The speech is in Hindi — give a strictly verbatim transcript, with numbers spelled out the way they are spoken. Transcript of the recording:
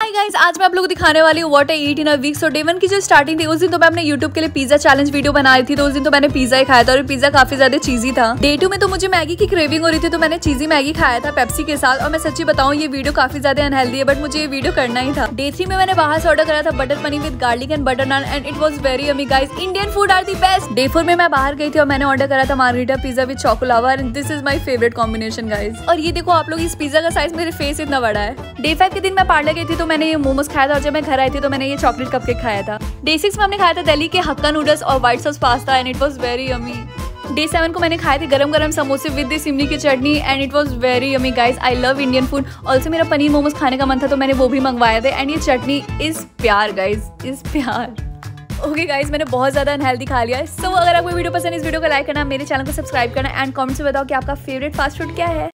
हाय गाइस, आज मैं आप लोगों को दिखाने वाली हूँ what I eat in a week. So day one की जो स्टार्टिंग थी उस दिन तो मैं अपने यूट्यूब के लिए पिज्जा चैलेंज वीडियो बना रही थी, तो उस दिन तो मैंने पिज्जा ही खाया था और पिज्जा काफी ज्यादा चीजी था। डे टू में तो मुझे मैगी की क्रेविंग हो रही थी, तो मैंने चीजी मैगी खाया था पेप्सी के साथ। और मैं सच्ची बताऊँ ये वीडियो काफी ज्यादा अनहेल्दी है, बट मुझे ये वीडियो करना ही था। डे थ्री में मैंने बाहर से ऑर्डर करा था butter paneer with garlic and butter naan and it was very yummy guys. Indian food are the best. Day four में मैं बाहर गई थी और मैंने ऑर्डर करा था margherita pizza with choco lava and this is my favourite combination guys. और ये देखो आप लोग, इस पिज्जा का साइज मेरे फेस इतना बड़ा है। डे फाइव के दिन मैं पार्लर गई थी तो मैंने ये मोमोज खाया था, और जब मैं घर आई थी तो मैंने ये चॉकलेट कपकेक खाया था। डे सिक्स में हमने खाया था दिल्ली के हक्का नूडल्स और white sauce pasta and it was very yummy. Day seven को मैंने खाए थे गरम गरम समोसे विद दिस इमली की chutney and it was very yummy guys. I love Indian food. Also मेरा पनीर मोमोज खाने का मन था तो मैंने वो भी मंगवाए थे एंड ये चटनी इज प्यार गाइस, इज प्यार। ओके okay गाइस, मैंने बहुत ज्यादा अनहेल्दी खा लिया है। सो so, अगर आपको वीडियो पसंद है इस वीडियो को लाइक करना, मेरे चैनल को सब्सक्राइब करना एंड कमेंट्स में बताओ कि आपका फेवरेट फास्ट फूड क्या है।